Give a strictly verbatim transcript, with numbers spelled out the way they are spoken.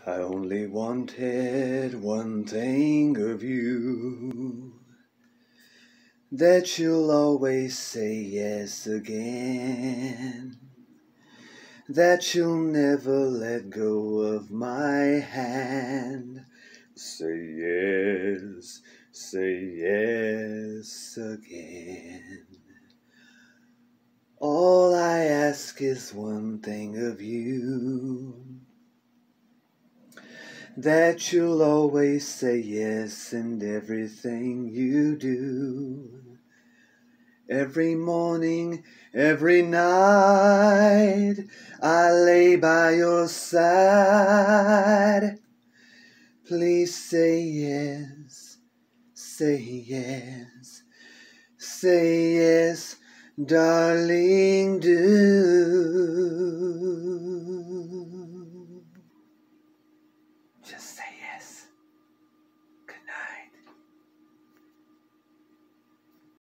I only wanted one thing of you, that you'll always say yes again, that you'll never let go of my hand. Say yes, say yes again. All I ask is one thing of you, that you'll always say yes in everything you do. Every morning, every night, I lay by your side. Please say yes, say yes, say yes, darling, do. Just say yes.